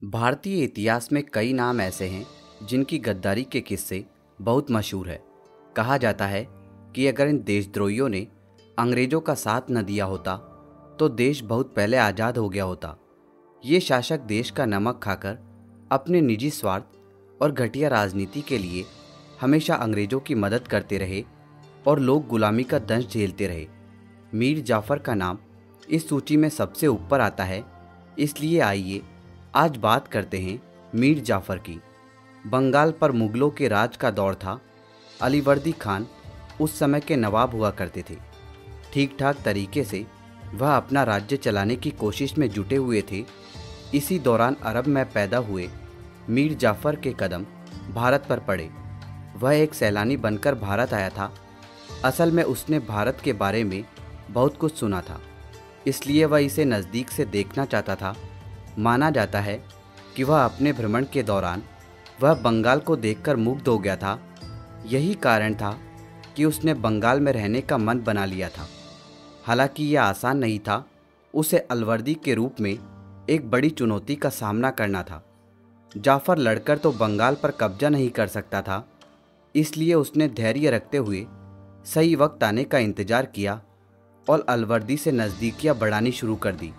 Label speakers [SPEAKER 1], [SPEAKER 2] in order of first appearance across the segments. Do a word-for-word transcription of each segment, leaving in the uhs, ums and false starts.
[SPEAKER 1] भारतीय इतिहास में कई नाम ऐसे हैं जिनकी गद्दारी के किस्से बहुत मशहूर है। कहा जाता है कि अगर इन देशद्रोहियों ने अंग्रेज़ों का साथ न दिया होता तो देश बहुत पहले आज़ाद हो गया होता। ये शासक देश का नमक खाकर अपने निजी स्वार्थ और घटिया राजनीति के लिए हमेशा अंग्रेज़ों की मदद करते रहे और लोग गुलामी का दंश झेलते रहे। मीर जाफ़र का नाम इस सूची में सबसे ऊपर आता है, इसलिए आइए आज बात करते हैं मीर जाफ़र की। बंगाल पर मुग़लों के राज का दौर था। अलीवर्दी खान उस समय के नवाब हुआ करते थे। ठीक ठाक तरीके से वह अपना राज्य चलाने की कोशिश में जुटे हुए थे। इसी दौरान अरब में पैदा हुए मीर जाफ़र के कदम भारत पर पड़े। वह एक सैलानी बनकर भारत आया था। असल में उसने भारत के बारे में बहुत कुछ सुना था, इसलिए वह इसे नज़दीक से देखना चाहता था। माना जाता है कि वह अपने भ्रमण के दौरान वह बंगाल को देखकर मुग्ध हो गया था। यही कारण था कि उसने बंगाल में रहने का मन बना लिया था। हालांकि यह आसान नहीं था। उसे अलवर्दी के रूप में एक बड़ी चुनौती का सामना करना था। जाफ़र लड़कर तो बंगाल पर कब्जा नहीं कर सकता था, इसलिए उसने धैर्य रखते हुए सही वक्त आने का इंतज़ार किया और अलवर्दी से नज़दीकियाँ बढ़ानी शुरू कर दी।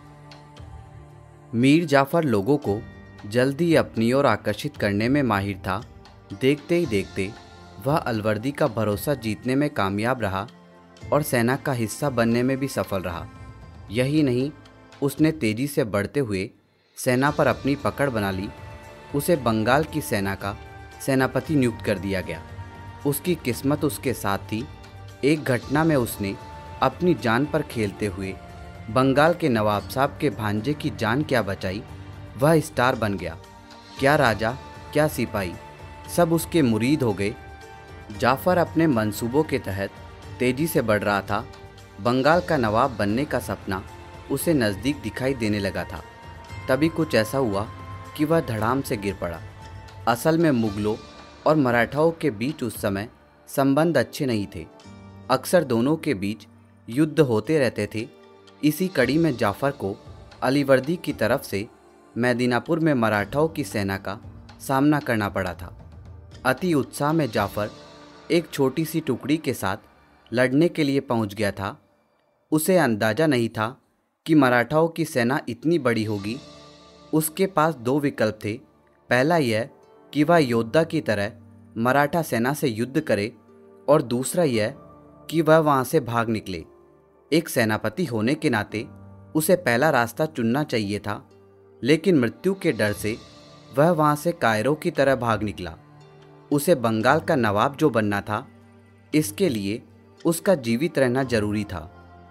[SPEAKER 1] मीर जाफ़र लोगों को जल्दी अपनी ओर आकर्षित करने में माहिर था। देखते ही देखते वह अलवर्दी का भरोसा जीतने में कामयाब रहा और सेना का हिस्सा बनने में भी सफल रहा। यही नहीं, उसने तेज़ी से बढ़ते हुए सेना पर अपनी पकड़ बना ली। उसे बंगाल की सेना का सेनापति नियुक्त कर दिया गया। उसकी किस्मत उसके साथ थी। एक घटना में उसने अपनी जान पर खेलते हुए बंगाल के नवाब साहब के भांजे की जान क्या बचाई। वह स्टार बन गया। क्या राजा, क्या सिपाही, सब उसके मुरीद हो गए। जाफ़र अपने मंसूबों के तहत तेज़ी से बढ़ रहा था। बंगाल का नवाब बनने का सपना उसे नज़दीक दिखाई देने लगा था। तभी कुछ ऐसा हुआ कि वह धड़ाम से गिर पड़ा। असल में मुग़लों और मराठाओं के बीच उस समय संबंध अच्छे नहीं थे। अक्सर दोनों के बीच युद्ध होते रहते थे। इसी कड़ी में जाफ़र को अलीवर्दी की तरफ से मैदिनापुर में मराठाओं की सेना का सामना करना पड़ा था। अति उत्साह में जाफ़र एक छोटी सी टुकड़ी के साथ लड़ने के लिए पहुंच गया था। उसे अंदाज़ा नहीं था कि मराठाओं की सेना इतनी बड़ी होगी। उसके पास दो विकल्प थे। पहला यह कि वह योद्धा की तरह मराठा सेना से युद्ध करे और दूसरा यह कि वह वहाँ से भाग निकले। एक सेनापति होने के नाते उसे पहला रास्ता चुनना चाहिए था, लेकिन मृत्यु के डर से वह वहाँ से कायरों की तरह भाग निकला। उसे बंगाल का नवाब जो बनना था, इसके लिए उसका जीवित रहना जरूरी था।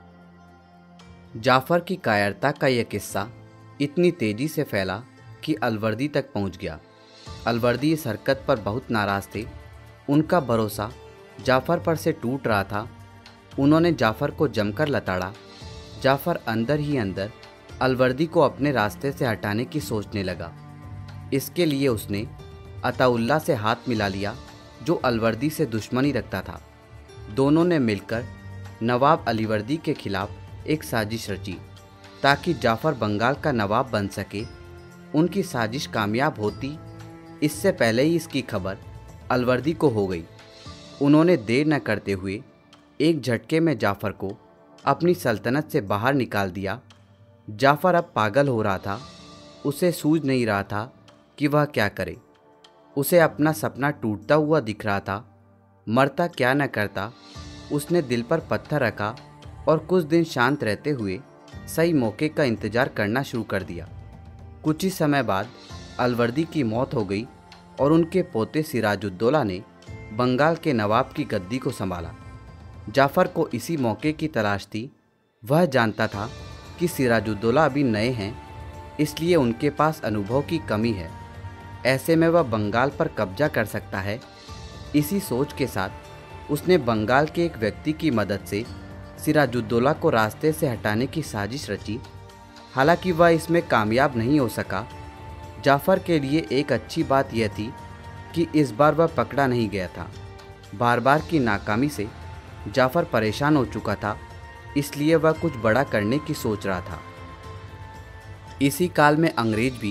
[SPEAKER 1] जाफ़र की कायरता का यह किस्सा इतनी तेज़ी से फैला कि अलवर्दी तक पहुँच गया। अलवर्दी इस हरकत पर बहुत नाराज़ थे। उनका भरोसा जाफ़र पर से टूट रहा था। उन्होंने जाफ़र को जमकर लताड़ा। जाफ़र अंदर ही अंदर अलवर्दी को अपने रास्ते से हटाने की सोचने लगा। इसके लिए उसने अताउल्ला से हाथ मिला लिया, जो अलवर्दी से दुश्मनी रखता था। दोनों ने मिलकर नवाब अलीवर्दी के खिलाफ एक साजिश रची ताकि जाफ़र बंगाल का नवाब बन सके। उनकी साजिश कामयाब होती इससे पहले ही इसकी खबर अलवर्दी को हो गई। उन्होंने देर न करते हुए एक झटके में जाफ़र को अपनी सल्तनत से बाहर निकाल दिया। जाफ़र अब पागल हो रहा था। उसे सूझ नहीं रहा था कि वह क्या करे। उसे अपना सपना टूटता हुआ दिख रहा था। मरता क्या न करता। उसने दिल पर पत्थर रखा और कुछ दिन शांत रहते हुए सही मौके का इंतज़ार करना शुरू कर दिया। कुछ ही समय बाद अलवर्दी की मौत हो गई और उनके पोते सिराजुद्दौला ने बंगाल के नवाब की गद्दी को संभाला। जाफ़र को इसी मौके की तलाश थी। वह जानता था कि सिराजुद्दौला अभी नए हैं, इसलिए उनके पास अनुभव की कमी है। ऐसे में वह बंगाल पर कब्जा कर सकता है। इसी सोच के साथ उसने बंगाल के एक व्यक्ति की मदद से सिराजुद्दौला को रास्ते से हटाने की साजिश रची। हालांकि वह इसमें कामयाब नहीं हो सका। जाफ़र के लिए एक अच्छी बात यह थी कि इस बार वह पकड़ा नहीं गया था। बार बार की नाकामी से जाफ़र परेशान हो चुका था, इसलिए वह कुछ बड़ा करने की सोच रहा था। इसी काल में अंग्रेज भी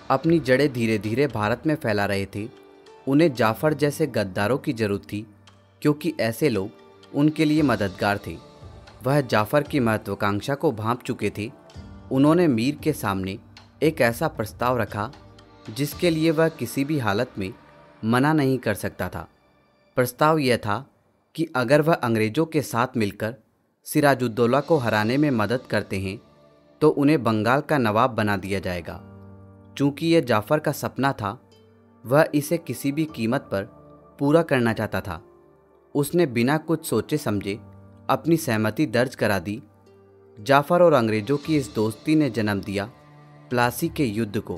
[SPEAKER 1] अपनी जड़ें धीरे धीरे भारत में फैला रहे थे, उन्हें जाफ़र जैसे गद्दारों की ज़रूरत थी, क्योंकि ऐसे लोग उनके लिए मददगार थे। वह जाफ़र की महत्वाकांक्षा को भांप चुके थे। उन्होंने मीर के सामने एक ऐसा प्रस्ताव रखा जिसके लिए वह किसी भी हालत में मना नहीं कर सकता था। प्रस्ताव यह था कि अगर वह अंग्रेज़ों के साथ मिलकर सिराजुद्दौला को हराने में मदद करते हैं तो उन्हें बंगाल का नवाब बना दिया जाएगा। चूँकि यह जाफ़र का सपना था, वह इसे किसी भी कीमत पर पूरा करना चाहता था। उसने बिना कुछ सोचे समझे अपनी सहमति दर्ज करा दी। जाफ़र और अंग्रेज़ों की इस दोस्ती ने जन्म दिया प्लासी के युद्ध को।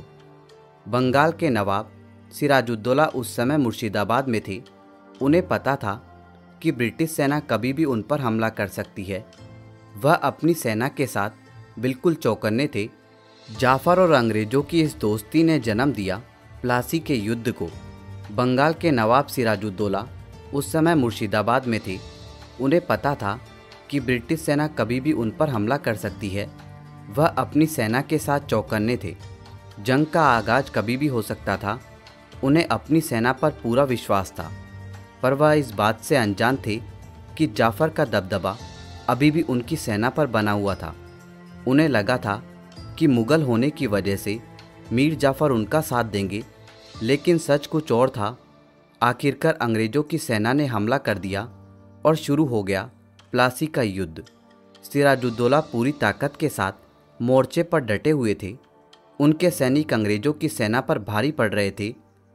[SPEAKER 1] बंगाल के नवाब सिराजुद्दौला उस समय मुर्शिदाबाद में थे। उन्हें पता था कि ब्रिटिश सेना कभी भी उन पर हमला कर सकती है। वह अपनी सेना के साथ बिल्कुल चौकन्ने थे। जाफ़र और अंग्रेज़ों की इस दोस्ती ने जन्म दिया प्लासी के युद्ध को। बंगाल के नवाब सिराजुद्दौला उस समय मुर्शिदाबाद में थे। उन्हें पता था कि ब्रिटिश सेना कभी भी उन पर हमला कर सकती है। वह अपनी सेना के साथ चौकन्ने थे। जंग का आगाज़ कभी भी हो सकता था। उन्हें अपनी सेना पर पूरा विश्वास था, पर वह इस बात से अनजान थे कि जाफ़र का दबदबा अभी भी उनकी सेना पर बना हुआ था। उन्हें लगा था कि मुग़ल होने की वजह से मीर जाफ़र उनका साथ देंगे, लेकिन सच कुछ और था। आखिरकार अंग्रेज़ों की सेना ने हमला कर दिया और शुरू हो गया प्लासी का युद्ध। सिराजुद्दौला पूरी ताकत के साथ मोर्चे पर डटे हुए थे। उनके सैनिक अंग्रेज़ों की सेना पर भारी पड़ रहे थे।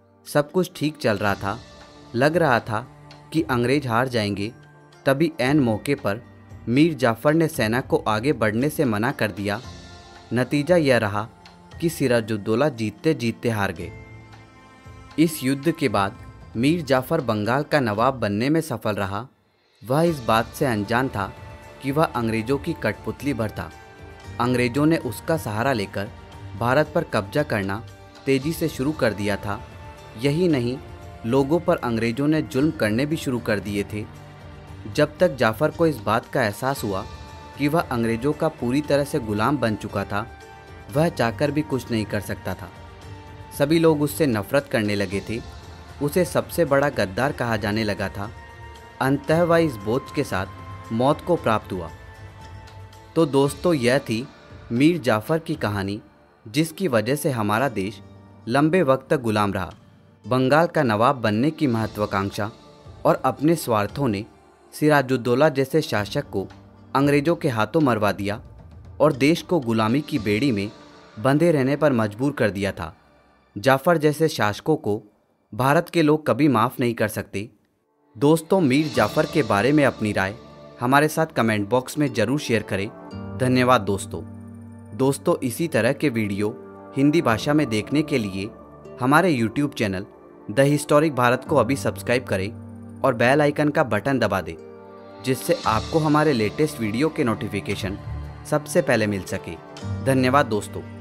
[SPEAKER 1] सब कुछ ठीक चल रहा था। लग रहा था कि अंग्रेज़ हार जाएंगे। तभी ऐन मौके पर मीर जाफ़र ने सेना को आगे बढ़ने से मना कर दिया। नतीजा यह रहा कि सिराजुद्दौला जीतते जीतते हार गए। इस युद्ध के बाद मीर जाफ़र बंगाल का नवाब बनने में सफल रहा। वह इस बात से अनजान था कि वह अंग्रेज़ों की कठपुतली भर था। अंग्रेज़ों ने उसका सहारा लेकर भारत पर कब्जा करना तेज़ी से शुरू कर दिया था। यही नहीं, लोगों पर अंग्रेज़ों ने जुल्म करने भी शुरू कर दिए थे। जब तक जाफ़र को इस बात का एहसास हुआ कि वह अंग्रेज़ों का पूरी तरह से गुलाम बन चुका था, वह चाहकर भी कुछ नहीं कर सकता था। सभी लोग उससे नफ़रत करने लगे थे। उसे सबसे बड़ा गद्दार कहा जाने लगा था। अंततः वह इस बोझ के साथ मौत को प्राप्त हुआ। तो दोस्तों, यह थी मीर जाफ़र की कहानी, जिसकी वजह से हमारा देश लंबे वक्त तक गुलाम रहा। बंगाल का नवाब बनने की महत्वाकांक्षा और अपने स्वार्थों ने सिराजुद्दौला जैसे शासक को अंग्रेज़ों के हाथों मरवा दिया और देश को गुलामी की बेड़ी में बंधे रहने पर मजबूर कर दिया था। जाफ़र जैसे शासकों को भारत के लोग कभी माफ़ नहीं कर सकते। दोस्तों, मीर जाफ़र के बारे में अपनी राय हमारे साथ कमेंट बॉक्स में ज़रूर शेयर करें। धन्यवाद दोस्तों। दोस्तों, इसी तरह के वीडियो हिंदी भाषा में देखने के लिए हमारे YouTube channel the historic Bharat को अभी सब्सक्राइब करें और बेल आइकन का बटन दबा दें, जिससे आपको हमारे लेटेस्ट वीडियो के नोटिफिकेशन सबसे पहले मिल सके। धन्यवाद दोस्तों।